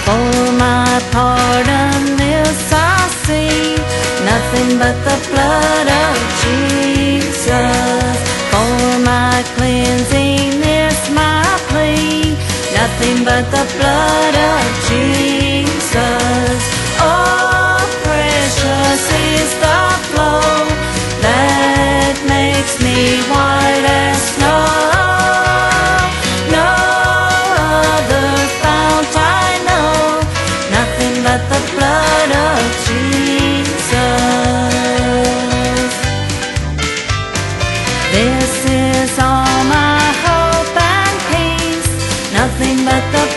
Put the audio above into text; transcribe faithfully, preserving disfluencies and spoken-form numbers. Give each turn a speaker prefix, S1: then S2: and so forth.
S1: For my pardon this I see, nothing but the blood of Jesus. For my cleansing this my plea, nothing but the blood of Jesus. Oh, precious is the flow that makes me white as snow. No other fount I know, nothing but the blood of Jesus. This is all my hope and peace, nothing but the